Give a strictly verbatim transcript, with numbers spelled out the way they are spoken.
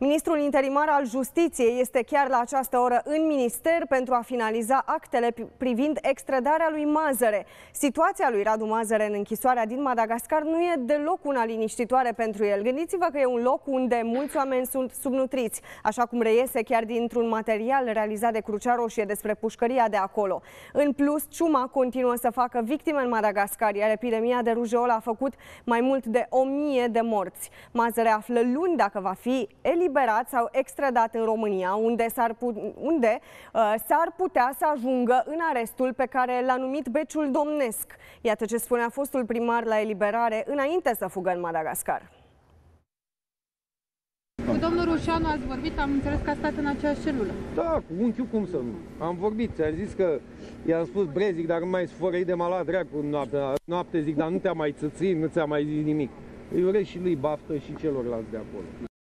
Ministrul interimar al Justiției este chiar la această oră în minister pentru a finaliza actele privind extradarea lui Mazăre. Situația lui Radu Mazăre în închisoarea din Madagascar nu e deloc una liniștitoare pentru el. Gândiți-vă că e un loc unde mulți oameni sunt subnutriți, așa cum reiese chiar dintr-un material realizat de Crucea Roșie despre pușcăria de acolo. În plus, ciuma continuă să facă victime în Madagascar, iar epidemia de rujeolă a făcut mai mult de o mie de morți. Mazăre află luni dacă va fi eliberat sau extradat în România, unde s-ar unde, uh, s-ar putea să ajungă în arestul pe care l-a numit Beciul Domnesc. Iată ce spunea fostul primar la eliberare înainte să fugă în Madagascar. Cu domnul Rușanu ați vorbit, am înțeles că a stat în aceeași celulă. Da, cu unchiul cum să nu. Am vorbit, ți-am zis că i-am spus bre, zic, dar nu mai sfărăi de malat dracu noapte, noapte, zic, dar nu te-am mai țățit, nu ți-am mai zis nimic. Îi urez și lui baftă și celorlalți de acolo.